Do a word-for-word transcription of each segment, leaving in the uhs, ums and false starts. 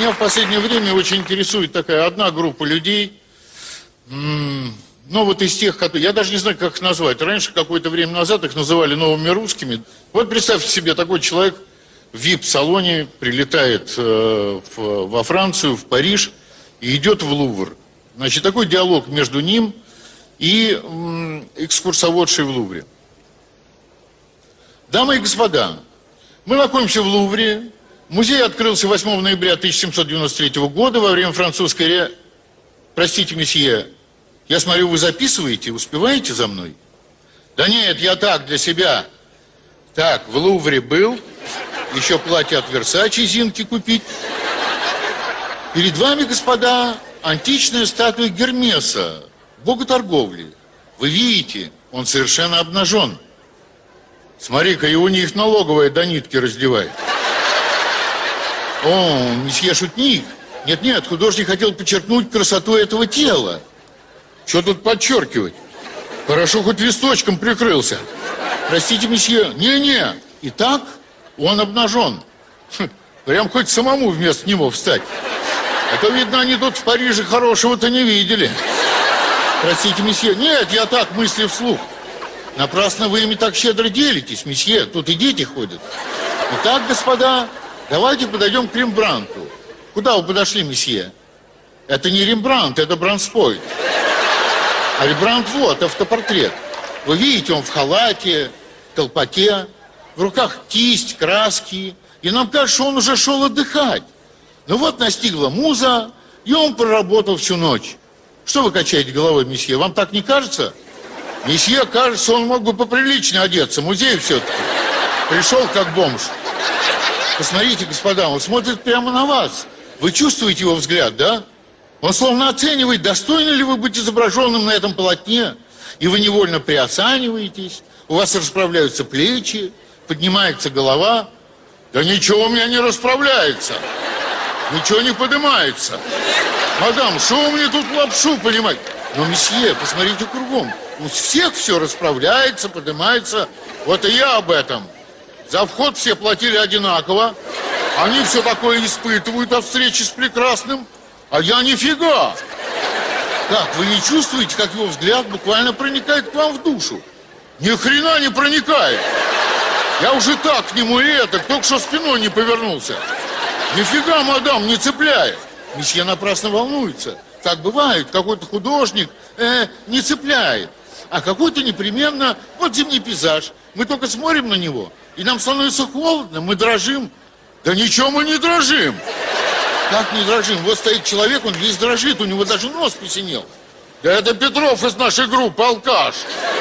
Меня в последнее время очень интересует такая одна группа людей. М-м, ну, вот из тех, которые... Я даже не знаю, как их назвать. Раньше, какое-то время назад, их называли новыми русскими. Вот представьте себе, такой человек в вип-салоне прилетает э, в, во Францию, в Париж и идет в Лувр. Значит, такой диалог между ним и м, экскурсоводшей в Лувре. Дамы и господа, мы находимся в Лувре. Музей открылся восьмого ноября тысяча семьсот девяносто третьего года во время французской ре... Простите, месье, я смотрю, вы записываете, успеваете за мной? Да нет, я так, для себя. Так, в Лувре был, еще платье от Версачи Зинки купить. Перед вами, господа, античная статуя Гермеса, бога торговли. Вы видите, он совершенно обнажен. Смотри-ка, его у них налоговая до нитки раздевает. О, месье шутник. Нет-нет, художник хотел подчеркнуть красоту этого тела. Что тут подчеркивать? Хорошо, хоть листочком прикрылся. Простите, месье. Не-не. Итак, он обнажен. Хм, прям хоть самому вместо него встать. А то, видно, они тут в Париже хорошего-то не видели. Простите, месье. Нет, я так, мысли вслух. Напрасно вы ими так щедро делитесь, месье. Тут и дети ходят. Итак, господа, давайте подойдем к Рембрандту. Куда вы подошли, месье? Это не Рембрандт, это Бранспойт. А Рембрандт вот, автопортрет. Вы видите, он в халате, колпаке, в руках кисть, краски. И нам кажется, что он уже шел отдыхать. Но вот настигла муза, и он проработал всю ночь. Что вы качаете головой, месье? Вам так не кажется? Месье, кажется, он мог бы поприличнее одеться. Музей все-таки. Пришел как бомж. Посмотрите, господа, он смотрит прямо на вас. Вы чувствуете его взгляд, да? Он словно оценивает, достойны ли вы быть изображенным на этом полотне. И вы невольно приосаниваетесь, у вас расправляются плечи, поднимается голова. Да ничего у меня не расправляется. Ничего не поднимается. Мадам, что вы мне тут лапшу, понимаете? Но, месье, посмотрите кругом. У всех все расправляется, поднимается. Вот и я об этом. За вход все платили одинаково. Они все такое испытывают от встречи с прекрасным. А я нифига. Как, вы не чувствуете, как его взгляд буквально проникает к вам в душу? Ни хрена не проникает. Я уже так к нему и это, только что спиной не повернулся. Нифига, мадам, не цепляет. Месье напрасно волнуется. Так бывает, какой-то художник э, не цепляет. А какой-то непременно, вот зимний пейзаж. Мы только смотрим на него, и нам становится холодно, мы дрожим. Да ничего мы не дрожим. Как не дрожим? Вот стоит человек, он весь дрожит, у него даже нос посинел. Да это Петров из нашей группы, алкаш.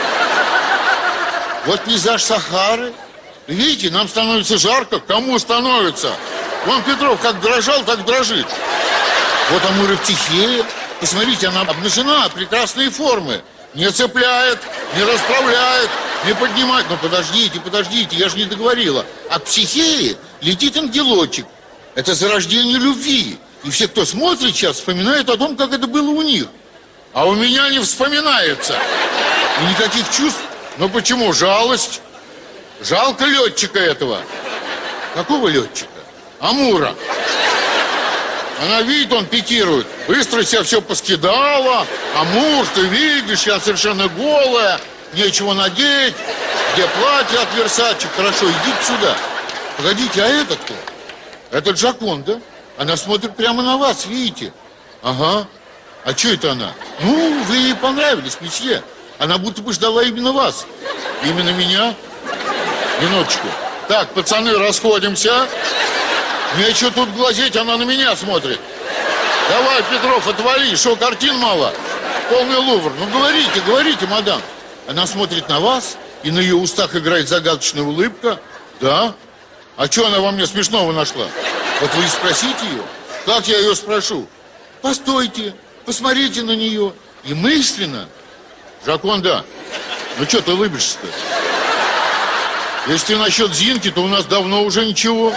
Вот пейзаж Сахары. Видите, нам становится жарко. Кому становится? Вон Петров как дрожал, так дрожит. Вот Амура-Психея. Посмотрите, она обнажена, прекрасные формы. Не цепляет, не расправляет, не поднимает. Но подождите, подождите, я же не договорила. А к Психее летит ангелочек. Это зарождение любви. И все, кто смотрит сейчас, вспоминают о том, как это было у них. А у меня не вспоминается. И никаких чувств. Но почему? Жалость. Жалко летчика этого. Какого летчика? Амура. Она видит, он пикирует. Быстро себя все поскидала. Амур, ты видишь, я совершенно голая. Нечего надеть. Где платье от Версачи? Хорошо, идите сюда. Погодите, а это кто? Это Джаконда. Она смотрит прямо на вас, видите? Ага. А что это она? Ну, вы ей понравились, месье. Она будто бы ждала именно вас. Именно меня? Минуточку. Так, пацаны, расходимся. Нечего тут глазеть, она на меня смотрит. Давай, Петров, отвали, что, картин мало? Полный Лувр. Ну, говорите, говорите, мадам. Она смотрит на вас, и на ее устах играет загадочная улыбка. Да? А что она во мне смешного нашла? Вот вы и спросите ее. Как я ее спрошу? Постойте, посмотрите на нее. И мысленно. Джаконда, ну что ты улыбишься-то? Если ты насчет Зинки, то у нас давно уже ничего.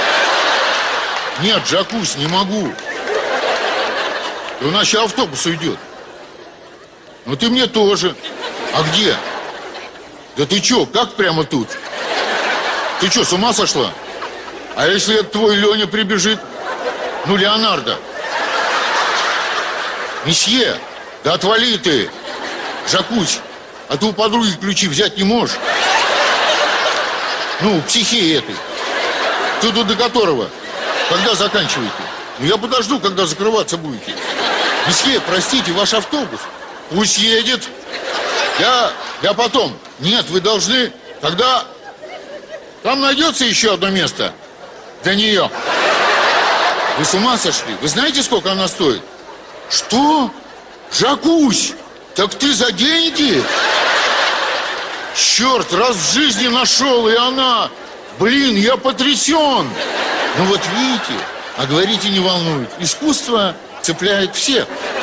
Нет, Джакусь, не могу. И у нас сейчас автобус уйдет. Ну ты мне тоже. А где? Да ты что, как прямо тут? Ты что, с ума сошла? А если это твой Леня прибежит? Ну, Леонардо. Месье, да отвали ты. Жакусь, а ты у подруги ключи взять не можешь? Ну, психеи этой. Ты тут до которого? Когда заканчиваете? Ну, я подожду, когда закрываться будете. Месье, простите, ваш автобус. Пусть едет. Я, я потом. Нет, вы должны... Тогда там найдется еще одно место для нее. Вы с ума сошли? Вы знаете, сколько она стоит? Что? Жакусь, так ты за деньги? Черт, раз в жизни нашел, и она... Блин, я потрясен. Ну вот видите, а говорите не волнует. Искусство цепляет всех.